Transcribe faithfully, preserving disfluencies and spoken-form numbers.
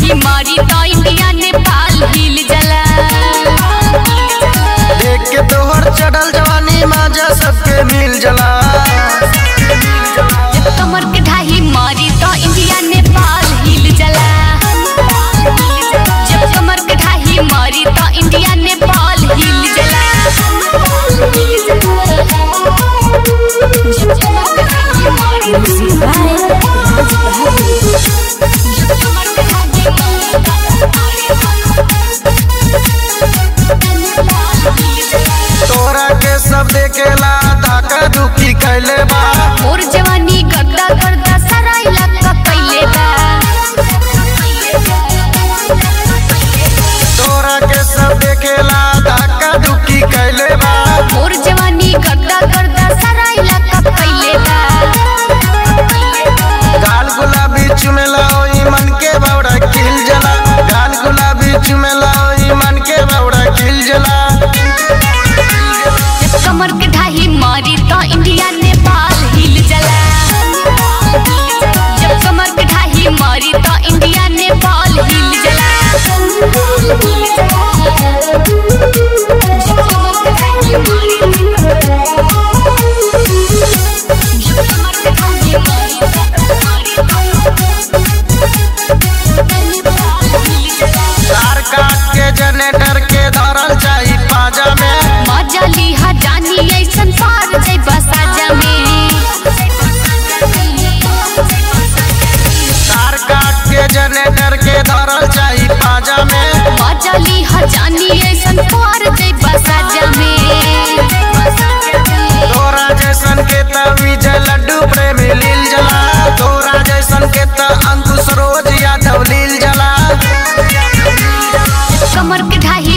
ढाही मारी तो इंडिया नेपाल हिल जला। देख के तोहर चढ़ल जवानी माजा सबके मिल जला। जब कमर के ढाही मारी तो इंडिया नेपाल हिल जला। जब कमर के ढाही मारी तो इंडिया नेपाल हिल जला। जब कमर के ढाही मारी तोरा के सब देखेला धाका धुकी कैले बा। मोर जवानी गड्ढा गर्दा सारा इलाका कैले बा। तोरा के सब देखेला धाका धुकी कैले बा। मोर जवानी गड्ढा गर्दा सारा इलाका कैले बा। गाल गुलाबी चुमेला ओई मन के बावड़ा खिल जला। गाल गुलाबी चुमेला ओई मन के बावड़ा खिल जला। जब कमर के ढाही मारी तो इंडिया नेपाल हिल जला। जब कमर के ढाही मारी तो इंडिया नेपाल हिल जला। जब कमर के ढाही मारी जब कमर के ढाही मारी तार काट के जनरेटर के धरल जाई पाजा में। मजा लिहा जानी ऐसन पार जाई बसाजा में। तार काट के जनरेटर के धरल जाई पाजा में। मजा लिहा जानी ऐसन पार जाई बसाजा में। तोरा जैसन के तवीज लड्डू प्रेमी लील जला। तोरा जैसन के त अंकुश रोज यादव लील जला। कमर के ढाही